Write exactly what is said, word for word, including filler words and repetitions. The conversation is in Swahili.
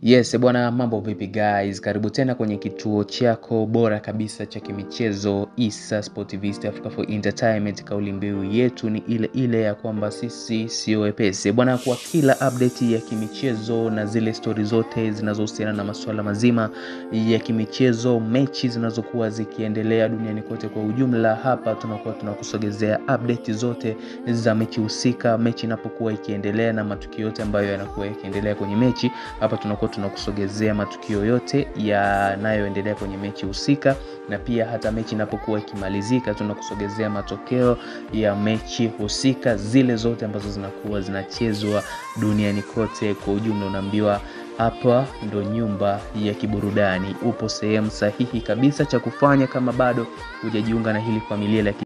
Yes, bwana mambo vipi guys? Karibu tena kwenye kituo chako bora kabisa cha kimichezo Issa Sportivist Africa for Entertainment. Kauli mbiu yetu ni ile ile ya kwamba sisi sio wepesi. Bwana, kwa kila update ya kimichezo na zile story zote zinazohusiana na masuala mazima ya kimichezo, mechi zinazokuwa zikiendelea duniani kote kwa ujumla, hapa tunakuwa tunakusogezea update zote za mechi husika, mechi inapokuwa ikiendelea na matukio yote ambayo yanakuwa yakiendelea kwenye mechi. Hapa tunakuwa tunakusogezea matukio yote yanayoendelea kwenye mechi husika, na pia hata mechi inapokuwa ikimalizika tunakusogezea matokeo ya mechi husika, zile zote ambazo zinakuwa zinachezwa duniani kote kwa ujumla. Unaambiwa hapa ndo nyumba ya kiburudani, upo sehemu sahihi kabisa cha kufanya. Kama bado hujajiunga na hili familia la